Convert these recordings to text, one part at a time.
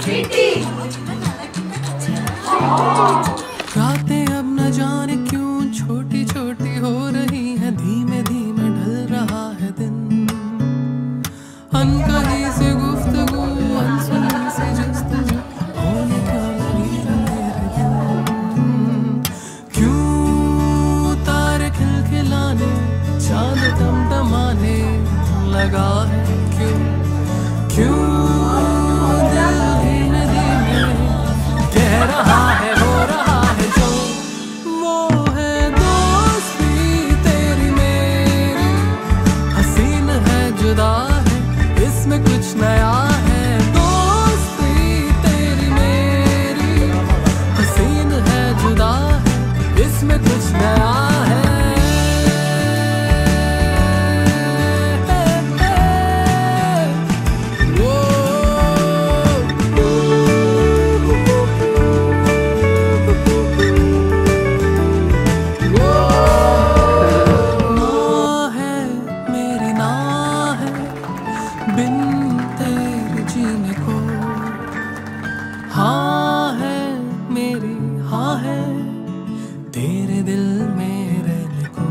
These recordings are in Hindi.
रातें अब न जाने क्यों छोटी छोटी हो रही है, धीमे धीमे ढल रहा है दिन। अनकही से गुफ्तगू, अनसुनी से जस्तजू, होने क्यों लगी मेरे दिल। क्यों तारे खिलखिलाने, चांद टमटमाने लगा है, क्यों क्यों दिल धीमे धीमे कह रहा है, हो रहा है जो। वो है दोस्ती तेरी मेरी, हसीन है जुदा है, इसमें कुछ नया है। दोस्ती तेरी मेरी, हसीन है जुदा है, इसमें कुछ नया है। बिन तेरे जीने को हाँ है मेरी, हाँ है तेरे दिल में रहने को।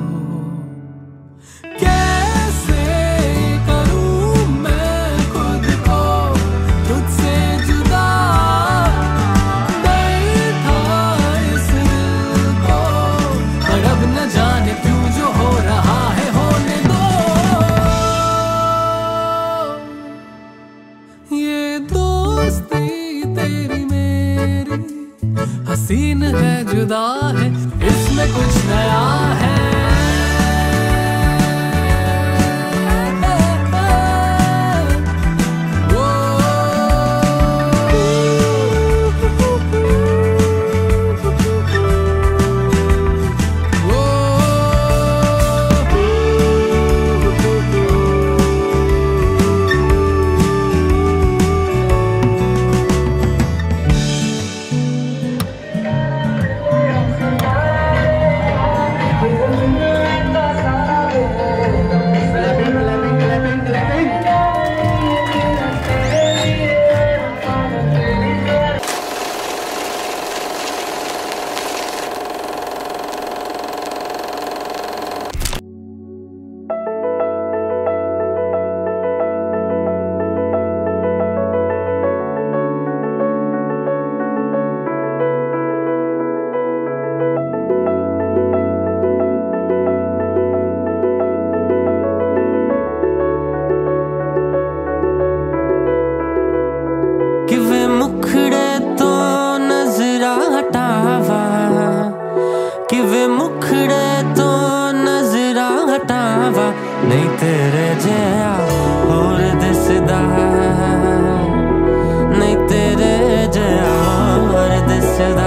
कैसे करूं मैं खुद को तुझसे जुदा, बैठा इस दिल को, पर अब न जाने क्यों जो हो रहा है होने दो। ये दोस्ती तेरी मेरी, हसीन है जुदा है, इसमें कुछ नया है। किवे मुखड़े तो नजरा हटावा, किवे मुखड़े तो नजरा हटावा, नहीं तेरे जया होर दिसदा, नहीं तेरे जया होर दिसदा।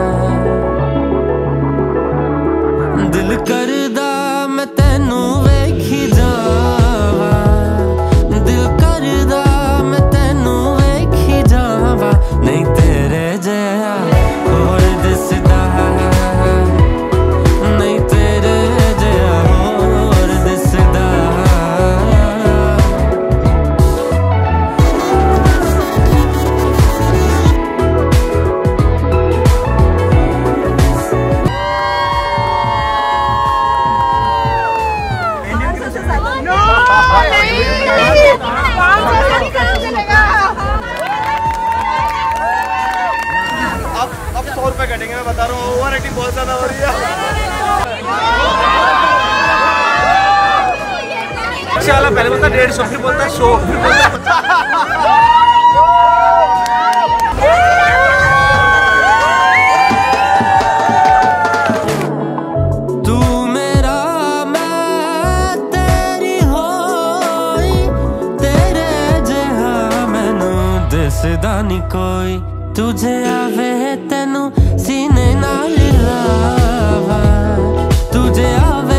दिल करदा मैं तैनू वेखी जावा, दिल करदा मैं तैनू वेखी जावा, नहीं तेरे जया होर दिसदा, नहीं तेरे जया होर दिसदा। अब 100 रुपए कटेंगे, मैं बता रहा हूँ, ओवर एक्टिंग बहुत ज्यादा हो रही है। चला पहले बोलता 150, फिर बोलता 100, फिर बोलता तू मेरा मैं तेरी होई, तेरे जहा मैनू दिसदा नी कोई। तुझे आवे तेनू सीने नाल लावा, तुझे आवे